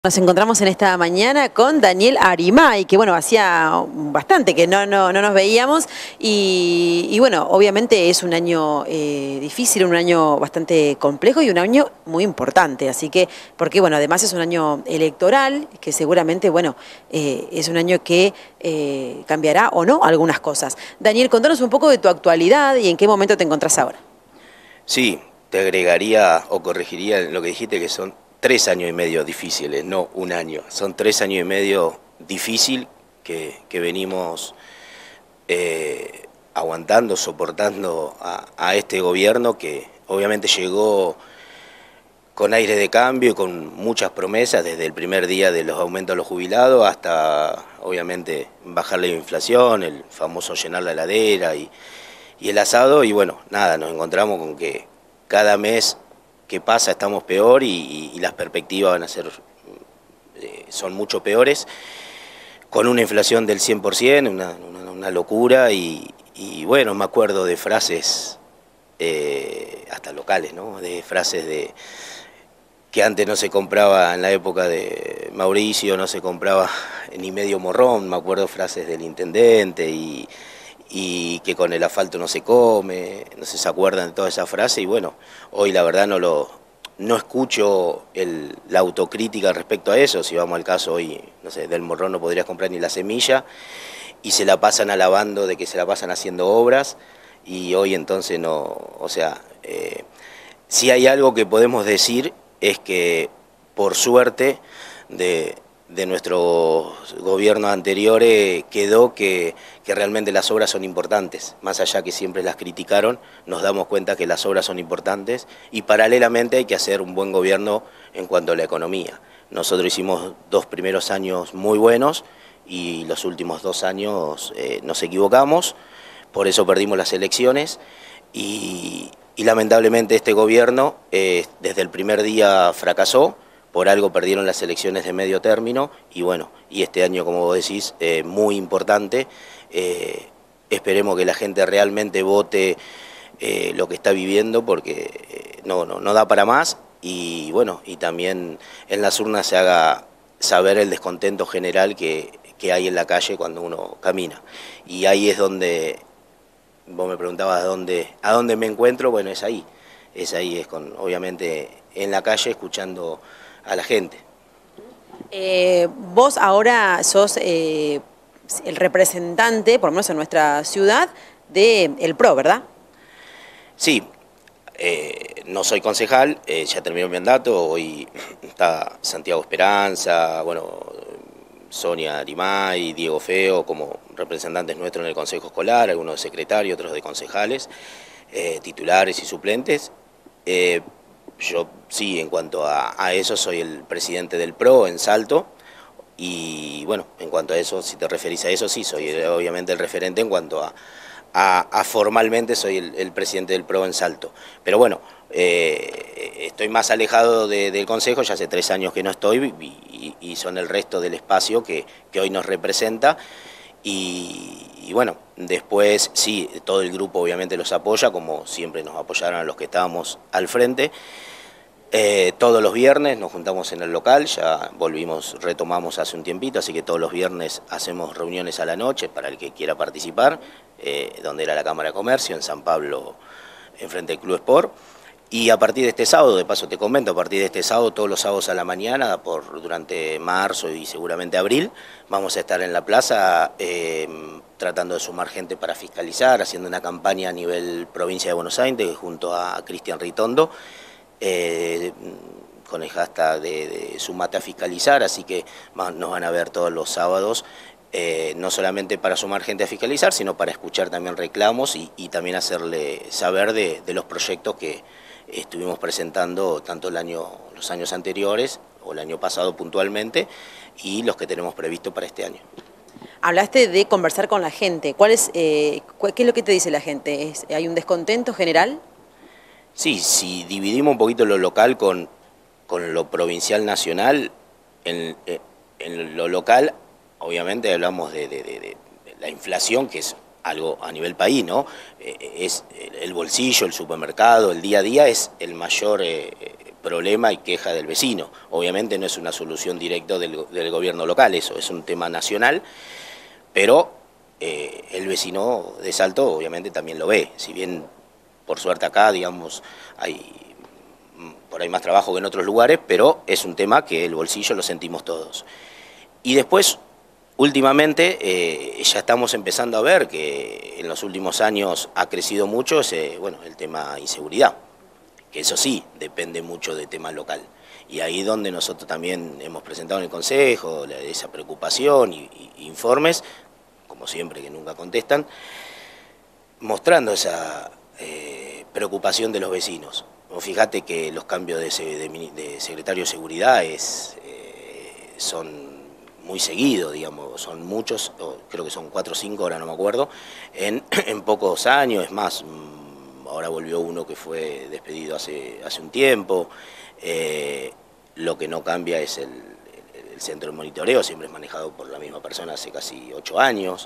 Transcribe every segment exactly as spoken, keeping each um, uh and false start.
Nos encontramos en esta mañana con Daniel Arimay, que bueno, hacía bastante que no, no, no nos veíamos y, y bueno, obviamente es un año eh, difícil, un año bastante complejo y un año muy importante, así que, porque bueno, además es un año electoral, que seguramente, bueno, eh, es un año que eh, cambiará o no algunas cosas. Daniel, contanos un poco de tu actualidad y en qué momento te encontrás ahora. Sí, te agregaría o corregiría lo que dijiste, que son tres años y medio difíciles, no un año. Son tres años y medio difícil que, que venimos eh, aguantando, soportando a, a este gobierno que obviamente llegó con aire de cambio y con muchas promesas desde el primer día de los aumentos a los jubilados hasta obviamente bajar la inflación, el famoso llenar la heladera y, y el asado, y bueno, nada, nos encontramos con que cada mes que pasa estamos peor y, y, y las perspectivas van a ser, eh, son mucho peores, con una inflación del cien por ciento, una, una, una locura, y, y bueno, me acuerdo de frases, eh, hasta locales, ¿no? De frases de que antes no se compraba en la época de Mauricio, no se compraba ni medio morrón, me acuerdo frases del intendente y... y que con el asfalto no se come, no sé si se acuerdan de toda esa frase, y bueno, hoy la verdad no lo no escucho el, la autocrítica respecto a eso. Si vamos al caso hoy, no sé, del morrón no podrías comprar ni la semilla, y se la pasan alabando de que se la pasan haciendo obras, y hoy entonces no, o sea, eh, si hay algo que podemos decir es que por suerte de de nuestros gobiernos anteriores quedó que, que realmente las obras son importantes, más allá que siempre las criticaron, nos damos cuenta que las obras son importantes y paralelamente hay que hacer un buen gobierno en cuanto a la economía. Nosotros hicimos dos primeros años muy buenos y los últimos dos años eh, nos equivocamos, por eso perdimos las elecciones y, y lamentablemente este gobierno eh, desde el primer día fracasó. Por algo perdieron las elecciones de medio término y bueno, y este año, como vos decís, eh, muy importante. Eh, esperemos que la gente realmente vote eh, lo que está viviendo, porque eh, no, no, no da para más, y bueno, y también en las urnas se haga saber el descontento general que, que hay en la calle cuando uno camina. Y ahí es donde, vos me preguntabas a dónde, a dónde me encuentro, bueno, es ahí, es ahí, es con, obviamente en la calle escuchando a la gente. Eh, vos ahora sos eh, el representante, por lo menos en nuestra ciudad, del P R O, ¿verdad? Sí, eh, no soy concejal, eh, ya terminó mi mandato, hoy está Santiago Esperanza, bueno, Sonia Arimay, Diego Feo como representantes nuestros en el Consejo Escolar, algunos de secretarios, otros de concejales, eh, titulares y suplentes. Eh, Yo sí, en cuanto a, a eso, soy el presidente del P R O en Salto, y bueno, en cuanto a eso, si te referís a eso, sí, soy el, obviamente el referente en cuanto a, a, a formalmente soy el, el presidente del P R O en Salto. Pero bueno, eh, estoy más alejado de, del Consejo, ya hace tres años que no estoy, y, y son el resto del espacio que, que hoy nos representa. Y, y bueno, después sí, todo el grupo obviamente los apoya, como siempre nos apoyaron a los que estábamos al frente. Eh, todos los viernes nos juntamos en el local, ya volvimos, retomamos hace un tiempito, así que todos los viernes hacemos reuniones a la noche para el que quiera participar, eh, donde era la Cámara de Comercio, en San Pablo, enfrente del Club Sport. Y a partir de este sábado, de paso te comento, a partir de este sábado, todos los sábados a la mañana, por durante marzo y seguramente abril, vamos a estar en la plaza eh, tratando de sumar gente para fiscalizar, haciendo una campaña a nivel provincia de Buenos Aires junto a Cristian Ritondo, eh, con el hashtag de, de Sumate a Fiscalizar, así que nos van a ver todos los sábados, eh, no solamente para sumar gente a fiscalizar, sino para escuchar también reclamos y, y también hacerle saber de, de los proyectos que estuvimos presentando tanto el año, los años anteriores o el año pasado puntualmente, y los que tenemos previsto para este año. Hablaste de conversar con la gente. ¿Cuál es, eh, ¿Qué es lo que te dice la gente? ¿Es, ¿Hay un descontento general? Sí, si dividimos un poquito lo local con, con lo provincial nacional, en, en lo local obviamente hablamos de, de, de, de la inflación, que es algo a nivel país, ¿no? Eh, es el bolsillo, el supermercado, el día a día es el mayor eh, problema y queja del vecino. Obviamente no es una solución directa del, del gobierno local, eso es un tema nacional, pero eh, el vecino de Salto obviamente también lo ve. Si bien por suerte acá, digamos, hay por ahí más trabajo que en otros lugares, pero es un tema que el bolsillo lo sentimos todos. Y después, últimamente, eh, ya estamos empezando a ver que en los últimos años ha crecido mucho ese, bueno, el tema inseguridad, que eso sí, depende mucho del tema local. Y ahí donde nosotros también hemos presentado en el Consejo esa preocupación y, y informes, como siempre que nunca contestan, mostrando esa eh, preocupación de los vecinos. Fíjate que los cambios de, de, de secretario de seguridad es, eh, son muy seguidos, digamos, son muchos, creo que son cuatro o cinco, ahora no me acuerdo, en, en pocos años. Es más, ahora volvió uno que fue despedido hace, hace un tiempo. Eh, lo que no cambia es el, el, el centro de monitoreo, siempre es manejado por la misma persona hace casi ocho años,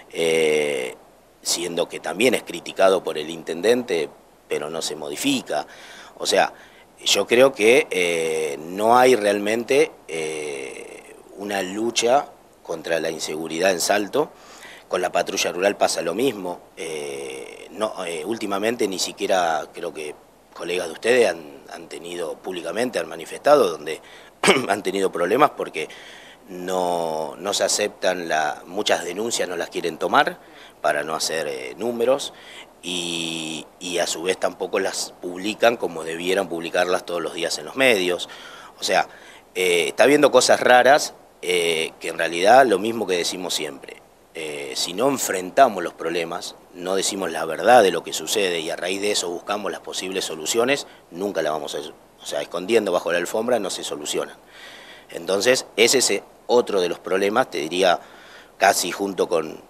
eh, siendo que también es criticado por el intendente, pero no se modifica. O sea, yo creo que eh, no hay realmente eh, una lucha contra la inseguridad en Salto. Con la patrulla rural pasa lo mismo. Eh, no, eh, últimamente ni siquiera creo que colegas de ustedes han, han tenido públicamente, han manifestado, donde han tenido problemas porque no, no se aceptan, la, muchas denuncias no las quieren tomar para no hacer eh, números. Y, y a su vez tampoco las publican como debieran publicarlas todos los días en los medios. O sea, eh, está viendo cosas raras eh, que en realidad lo mismo que decimos siempre. Eh, si no enfrentamos los problemas, no decimos la verdad de lo que sucede y a raíz de eso buscamos las posibles soluciones, nunca la vamos a... O sea, escondiendo bajo la alfombra no se solucionan. Entonces, ese es otro de los problemas, te diría, casi junto con...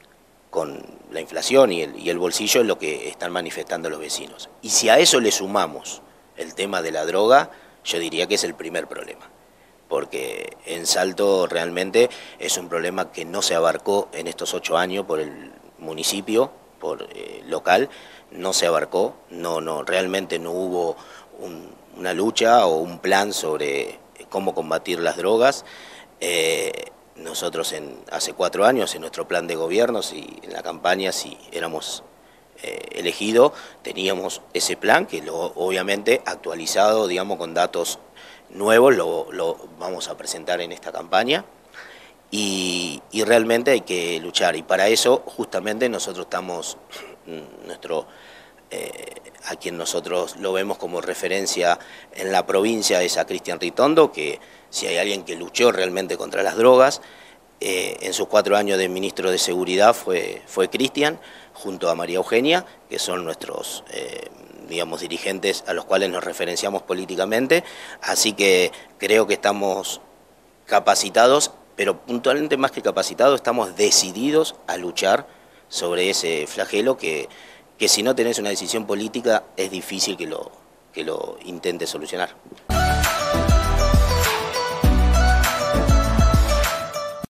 con la inflación y el, y el bolsillo es lo que están manifestando los vecinos. Y si a eso le sumamos el tema de la droga, yo diría que es el primer problema. Porque en Salto realmente es un problema que no se abarcó en estos ocho años por el municipio, por eh, local, no se abarcó, no, no, realmente no hubo un, una lucha o un plan sobre cómo combatir las drogas. Eh, Nosotros en, hace cuatro años en nuestro plan de gobierno, si en la campaña, si éramos eh, elegidos, teníamos ese plan que lo, obviamente actualizado, digamos, con datos nuevos, lo, lo vamos a presentar en esta campaña y, y realmente hay que luchar y para eso justamente nosotros estamos, nuestro, eh, a quien nosotros lo vemos como referencia en la provincia es a Cristian Ritondo, que si hay alguien que luchó realmente contra las drogas, eh, en sus cuatro años de ministro de Seguridad fue, fue Cristian, junto a María Eugenia, que son nuestros, eh, digamos, dirigentes a los cuales nos referenciamos políticamente, así que creo que estamos capacitados, pero puntualmente más que capacitados, estamos decididos a luchar sobre ese flagelo que, que si no tenés una decisión política es difícil que lo, que lo intentes solucionar.